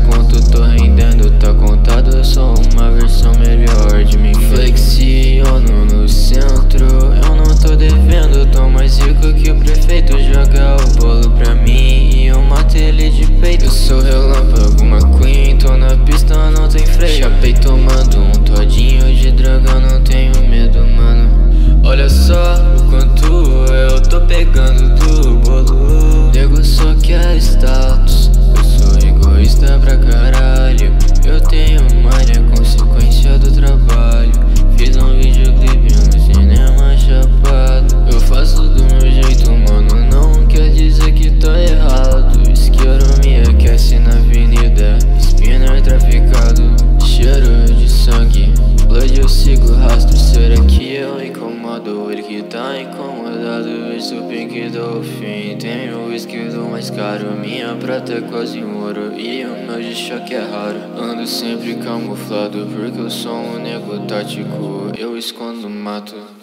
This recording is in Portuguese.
conto, tô rendendo, tá contado. Eu sou uma versão melhor de mim. Flexiono no centro, eu não tô devendo. Tô mais rico que o prefeito. Joga o bolo pra mim e eu mato ele de peito. Eu sou relâmpago McQueen, tô na pista, não tem freio. Chapei tomando um todinho de droga, não tenho medo, mano. Olha só o quanto eu tô pegando do bolo. Nego só quer status, eu sou egoísta pra caralho. Eu tenho malha, consequência do trabalho. Fiz um videoclipe no cinema chapado. Eu faço do meu jeito, mano, não quer dizer que tá errado. Isqueiro me aquece na avenida, spinner traficado. Cheiro de sangue, blood eu sigo rastro. Será que eu incomodo? Ele que tá incomodado. Esse o pink do fim, tem o whisky do mais caro. Minha prata é quase um ouro e o meu de choque é raro. Ando sempre camuflado porque eu sou um nego tático. Eu escondo mato.